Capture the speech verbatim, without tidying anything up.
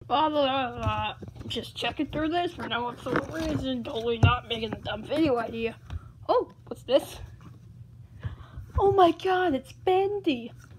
Blah, blah, blah, blah. Just checking through this for no absolute reason. Totally not making a dumb video idea. Oh, what's this? Oh my god, it's Bendy.